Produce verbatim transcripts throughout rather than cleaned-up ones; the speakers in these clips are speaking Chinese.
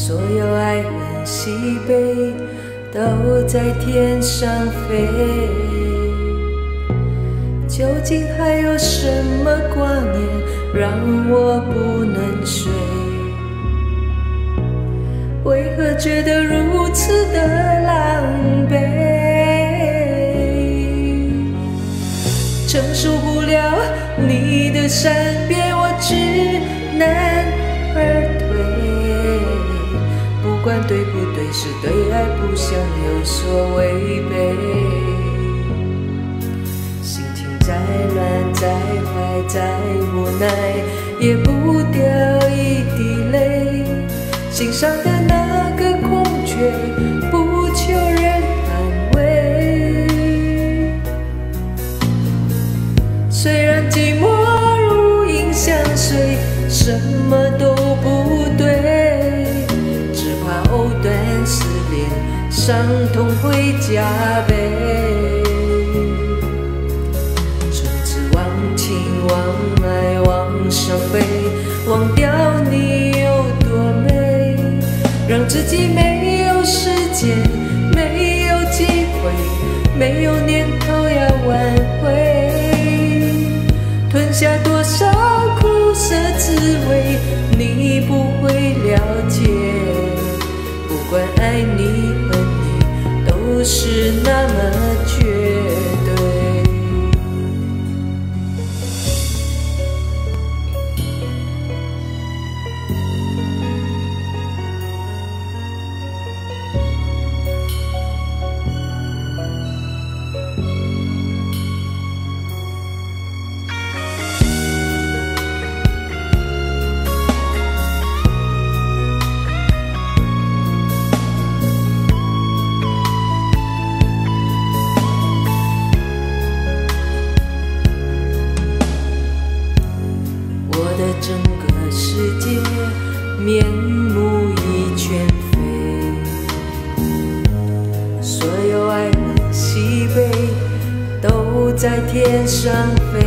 所有爱恨喜悲都在天上飞。究竟还有什么挂念让我不能睡？为何觉得如此的狼狈？承受不了你的善变，我知难而退。不管对不对，是对爱不想有所违背。心情再乱再坏再无奈，也不掉一滴泪。心上的那个空缺，不求人安慰。虽然寂寞如影相随，什么都不对，只怕藕断丝连，伤痛会加倍。从此忘情忘爱忘伤悲，忘掉你有多美，让自己没有时间，没有机会，没有念头要挽回。吞下多少苦涩滋味，你不会了解。不管爱你恨你，都是那么绝对。整个世界面目已全非，所有爱恨喜悲都在天上飞。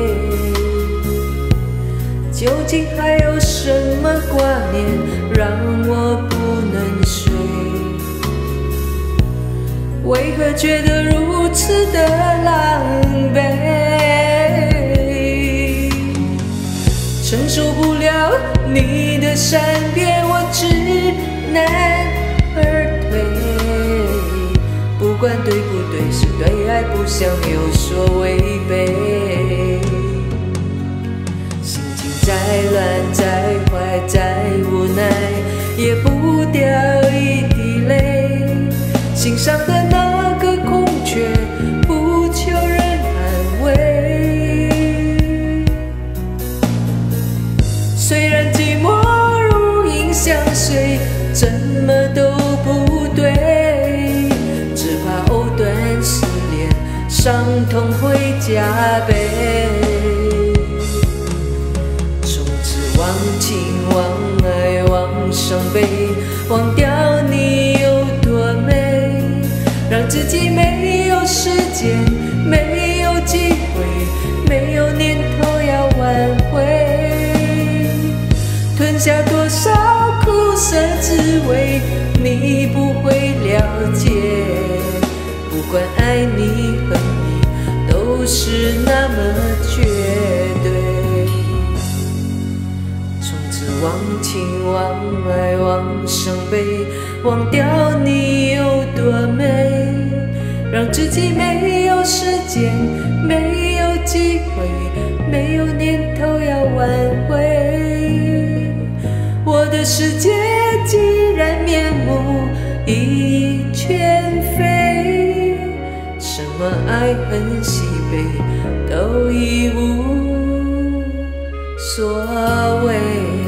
究竟还有什么挂念让我不能睡？为何觉得如此的狼狈？承受不了你的善变，我知难而退。不管对不对，是对爱不想有所违背。心情再乱再坏再无奈，也不掉一滴泪。心上的那个空缺，不求人安慰。虽然寂寞如影相随，怎么都不对，只怕藕断丝连，伤痛会加倍。从此忘情忘爱忘伤悲，忘掉你有多美，让自己没有时间，没有机会，没有念头要挽回。吞下多少苦涩滋味，你不会了解。不管爱你恨你，都是那么绝对。从此忘情忘爱忘伤悲，忘掉你有多美，让自己没有时间，没有机会，没有念头要挽回。我的世界既然面目已全非，什么爱恨喜悲都已无所谓。